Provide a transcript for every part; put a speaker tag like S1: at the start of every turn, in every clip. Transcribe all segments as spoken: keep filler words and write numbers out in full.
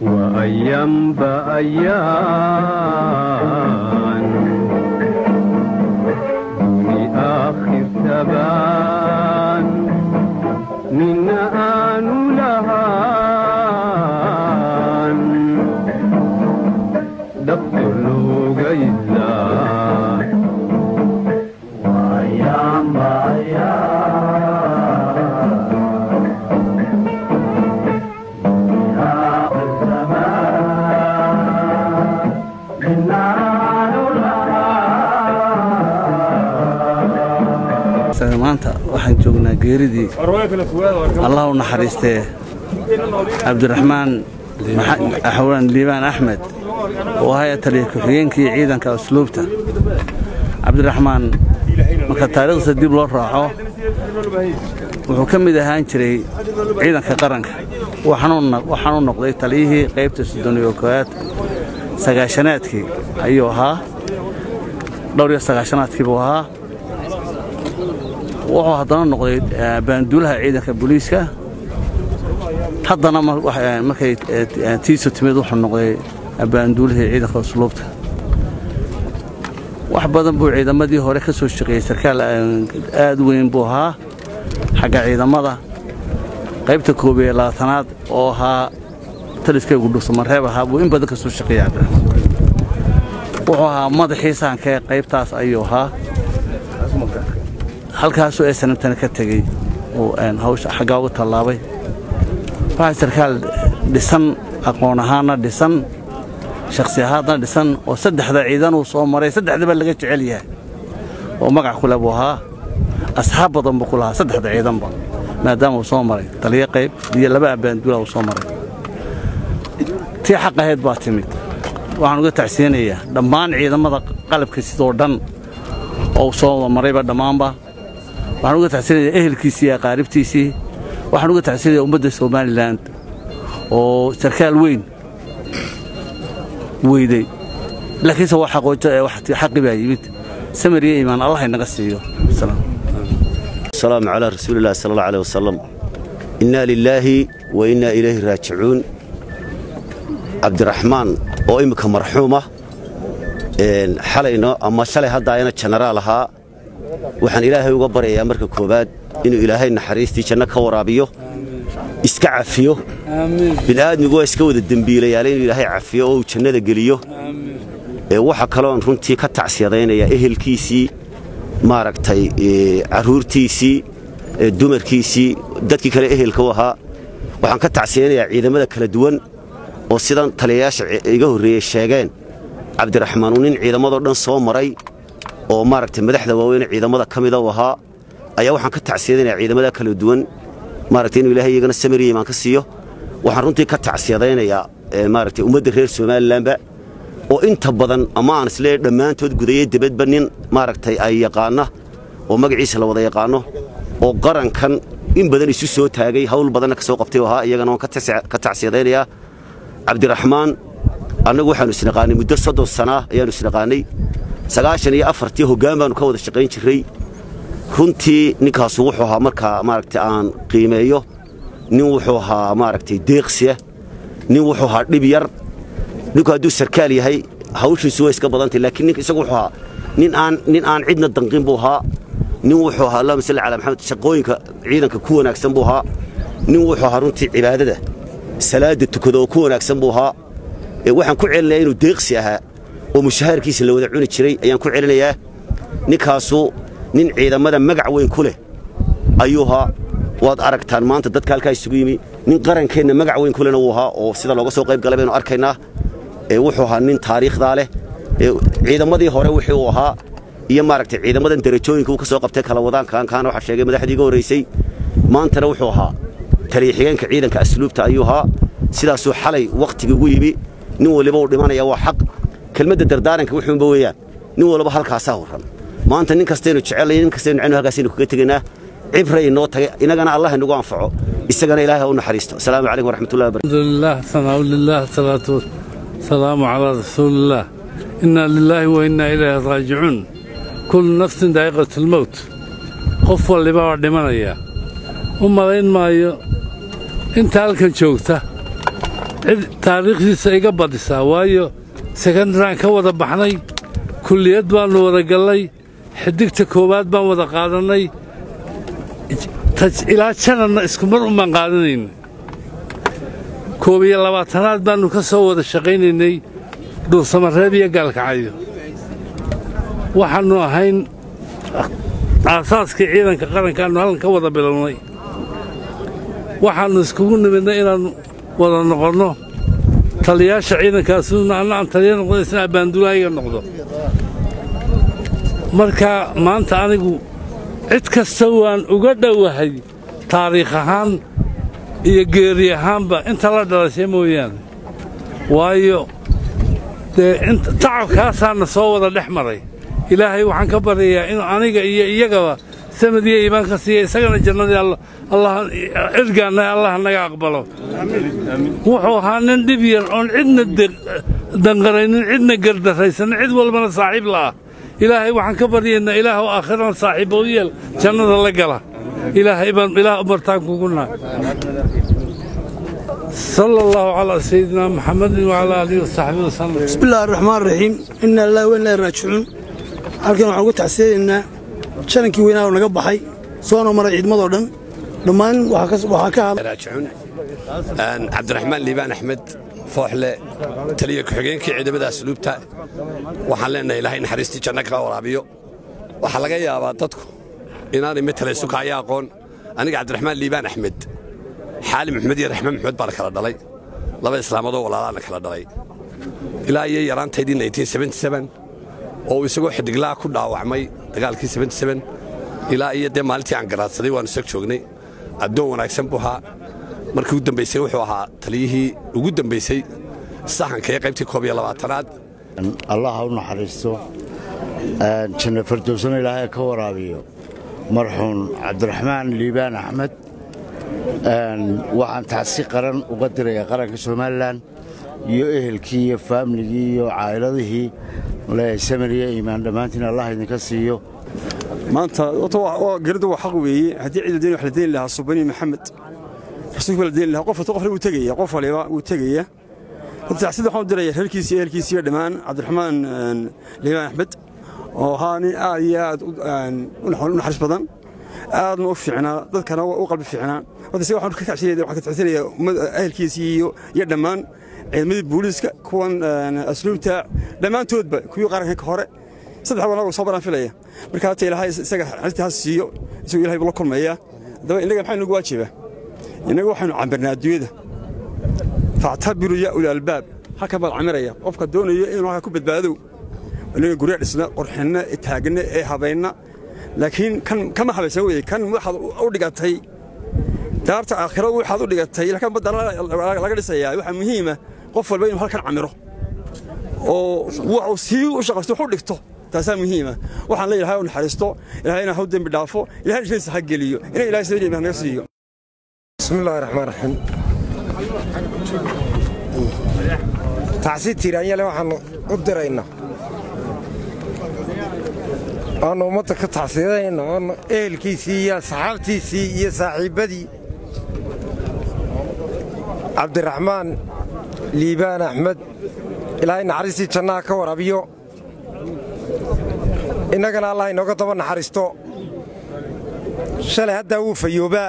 S1: وأيام بأيام دوني آخر ثبان من آن لهان دفتر لوغا إلا وأيام بأيام
S2: maanta waxaan joognaa geeridii Allah u naxariistay Cabdiraxmaan Axwaan Liibaan Axmed oo ahaa taliye ku-xigeenkii ciidanka asluubta Cabdiraxmaan marka taariikhda dib loo raaco wuxuu ka mid ahaan jiray ciidanka qaranka waxaan u noqday taliyihii qaybta soddon iyo koowaad sagaashanaadkii ayuu ahaa dhowr iyo sagaashanaadkii buu ahaa wuxuu haddana noqday baanduulaha ciidanka booliiska haddana markay tiisu timid wuxuu noqday baanduulihii ciidanka asluubta wax badan buu ciidamadii hore ka soo shaqeeyay sarkaal aad weyn buu ahaa xagga ciidamada qaybta koob iyo labaatanaad oo ahaa taliska Gudhusamareeb ahaa buu in badan ka soo shaqeeyay wuxuu ahaa madaxii saanka qaybtaas ayuu ahaa halkaas oo sanadtan ka tagay oo aan hawsha xagga uga talaabay waxa sarkaal dhisan aqoon ahaana dhisan shakhsi ahaana dhisan oo saddexda ciidan uu soo maray saddexdaba laga jecel yahay oo magac ku labo ahaa asxaab badan buu ku lahaa saddexda ciidanba maadaama uu soo maray taliye qayb iyo laba abaanduula uu soo maray tii xaq ahayd baa timid waxaan uga tacsiyanayaa dhammaan ciidamada qalabka sidoo dhan oo soo marayba dhamaanba waxaan uga tacsiyanayaa ehelkiisii iyo qaaribtiisii waxaan uga tacsiyanayaa ummadda Soomaaliland oo sarkaal weyn weyday laakiinse waxa qoojay wax xaqi baa yimid samariye iimaan Allah inaga siiyo salaam
S3: السلام على رسول الله صلى الله عليه وسلم إنا لله وإنا إليه راجعون عبدالرحمن oo imika marxuuma een xalayno ama shalay hadda ayna generaalha waxaan ilaahay uga baryayaa marka koobaad inuu ilaahay naxariistii janno ka waraabiyo iska cafiyo aamin bilaadnigu iska wada dambiilayaan inuu ilaahay cafiyo oo jannada geliyo aamin ee waxa kale oo runtii ka tacsiyadeynaya ehelkiisii maaragtay caruurtiisii dumarkiisii dadkii kale ehelka u ahaa waxaan ka tacsiyeynayaa ciidamada kala duwan oo sidan taliyayaasha iga horeeyay sheegeen Cabdiraxmaan uu nin ciidamada dhan soo maray oo maaragtay madaxda waaweyn ciidamada kamid ah ahaa ayaa waxaan ka tacsiyeynayaa ciidamada kala duwan maaragtay inuu ilaahay iyagana samiriye iimaan ka siiyo waxaan runtii ka tacsiyeynayaa maaragtay ummadda reer Soomaaliland oo inta badan ama aan isla dhamaantood gudayay dibadba nin maaragtay ay yaqaana oo magaciisa la wada yaqaano oo qarankan in badan isu soo taagay hawl badan ka soo qabtay waxa iyagana oo ka tacsiyadeenaya Cabdiraxmaan anagu waxaanu isnaqaanay muddo soddon sano ayaanu isnaqaanay sagaashan iyo afar tii hoggaan baanu ka wada shaqayn jiray runtii ninkaas wuxuu ahaa marka maaragtay aan qiimeeyo nin wuxuu ahaa maaragtay deeqsiya nin wuxuu ahaa dhib yar ninku hadduu sarkaal yahay hawshiisu way iska badantay laakiin ninka isagu wuxuu ahaa nin aan nin aan cidna danqin buu ahaa nin wuxuu ahaa Allahumma salli ala Muhammad shaqooyinka ciidanka ku wanaagsan buu ahaa nin wuxuu ahaa runtii cibaadada salaada tukado ku wanaagsan buu ahaa ee waxaan ku celinayaa inuu deeqsi ahaa oo mushaharkiisa la wada cuni jiray ayaan ku celinayaa ninkaasu nin ciidamada magac weyn ku leh ayuu ahaa waad aragtaan maanta dadka halka isugu yimi nin qarankeena magac weyn ku lehna uu ahaa oo sida looga soo qayb galay baynu arkaynaa ee wuxuu ahaa nin taariikhda leh ee ciidamadii hore wuxuu ahaa iyo maaragtay ciidamadan darajooyinka uu ka soo qabtay kala wadaan kaan kaan waxa sheegay madaxdiiga horeysay maantana wuxuu ahaa taliye xigeenka ciidanka asluubta ayuu ahaa sidaas uu xalay waqtiga ugu yimi nin waliba uu dhimanaya waa xaq kelmadda dardaaranka wuxuu ba weeyaan nin waliba halkaas ah waran maanta nin kasteenu jecelayn nin kasteenu cinu halkaas inuu kaga tageynaa cibray noo tagay inagana Allah inagu anfaco isagana ilaahay u naxariisto assalaamu alaykum warahmatullahi wabarakatuh
S4: alhamdulillah sanaa lillah salatu salamu ala rasulillah inna lillahi wa inna ilayhi raaji'un kull nafsin daa'iqatul maut qof waliba waa dhimanaya umalayn maayo inta halkan joogta taariikhdiisa iga badisaa waayo sekondaraan ka wada baxnay kulliyad baannu wada gallay xidigta koowaad baan wada qaadannay ilaa jananna isku mar umaan qaadanayna koob iyo labaatanaad baannu ka soo wada shaqaynaynay dhuusamareeb iyo gaalkacyo waxaannu ahayn aasaaskii ciidanka qarankaannu halkan ka wada bilownay waxaannu iskugu nimidnay inaannu wada noqonno taliyaasha ciidankaasuna anna aan taliya noqdo isna abbaandulaayiga noqdo marka maanta anigu cid kasta waan uga dhowahay taariikh ahaan iyo geeri ahaanba inta la dhalashay mooyaane waayo dee tacabkaasaana soo wada dhex maray ilaahay waxaan ka baryayaa inuu aniga iyo iyagaba samad iyo iimaan ka siiya isagana jannadii allah cirgaanna allah naga aqbalo wuxuu ahaa nin dhib yar oon cidna danqaraynin cidna gardaraysanin cid walbana saaxiib la'ah ilaahay waxaan ka baryaynaa ilaahu aakhirana saaxiibba u yeel jannada la gala ilaahay baan ilaah umartaan kugu nahay صلى الله على سيدنا محمد وعلى آله وصحبه وسلم.
S5: بسم الله الرحمن الرحيم إن الله وإنا راجعون halkan waxaan ugu tacsiyeynaa shanankii weynaa oo naga baxay soona maray ciidamada dhan dhamaan waxa ka waxa ka
S6: raajicuun aan Cabdiraxmaan Liibaan Axmed fooxle taliye ku xigeenkii ciidamada asluubta waxaan leenahay ilaahay naxariistii janno ka waraabiyo waxa laga yaabaa dadku inaan imetelayso ka aqoon aniga Cabdiraxmaan Liibaan Axmed xaali maxmed iyo raxmaan maxmed baa kala dhalay laba islaamood oo walaalaana kala dhalay ilaa iyo yaraantaydii nineteen seventy-seven oo isagoo xidiglaa ku dhaawacmay dagaalkii seventy-seven ilaa iyo dee maalintii aan garaadsaday waan isag joognay addoon wanaagsan buu ahaa markii ugu dambaysay wuxuu ahaa taliyihii ugu dambaysay sahanka ee qaybtii koob iyo labaatanaad
S7: allah ha u naxariisto janno firdowsana ilaahay ka waraabiyo marxuum Cabdiraxmaan Liibaan Axmed waxaan tacsi qaran uga dirayaa qaranka Soomaaliland iyo ehelkii iyo faamligii iyo caa'iladihii la samariya iimaan dhamaantiin Allah idinka siiyo
S8: maanta oo gardu wax xaq weeye hadii ciidan deyn wax la deyn lahaa subani maxamed rasuulku la deyn lahaa qof qof uu tagay qof waliba uu tagay tacsida waxaan diray reerkiisa ehelkiisa dhamaan Cabdiraxmaan Liibaan Axmed oo haani aad iyo aad u naxariis badan aad u fiicnaa dadkana u qalbi fiicnaa wada si waxaan ka tacsiyeeyaa waxa ka tacsiyeeyaa ehelkiisa iyo iyo dhamaan ciidamadii booliska kuwan asluubta dhamaantoodba kuwii qaranka ka hore saddex walaal soo baran filaya marka hata ilaahay isaga xalta siiyo isoo ilaahay bula kulmaya daba inaga maxay nagu waajiba inaga waxaanu cambarnaa adduunyada faatabiru ya ul albaab halka bal camiraya qofka doonayo inuu waxa ku badbaado inaga guriga dhisna qorxina taagna ee habayna laakiin kan kama habaysan weey kan waxaad u dhigatay daarta aakhiro waxaad u dhigatay laakiin badal laga dhisayaa waxa muhiim ah qof walba inuu halkan camiro oo wuxuu si u shaqaysto wuxuu dhigto taasaa muhiim ah waxaan leeyahay oo naxariisto ilaahayna ha u dambi dhaafo ilaahay shaysa ha geliyo inay ilaahay sidii naga siiyo
S9: bismillaahir rahmaanir rahiim tacsiid tiiraanyale waxaan u diraynaa أنا أمتك تعصيرين أنا إهل كيسي يا صحابتي سي يا صاحبتي عبد الرحمن ليبان أحمد إلهي نحرسي جنا كورابيو إنك الله إنك طبعا نحرستو شل هذا هو فيوبا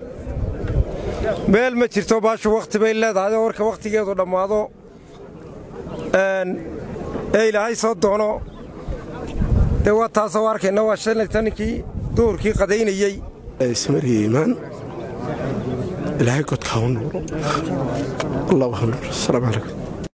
S9: مال ما ترتو باش وقت بين لا هذا ورك وقت جاء ضد ماضو أن إلهي صدقنا دوا تصور كأنه واشل تانكي دور كي قدين يجي
S10: اسمه إيمان الهي قد كون الله أكبر السلام عليكم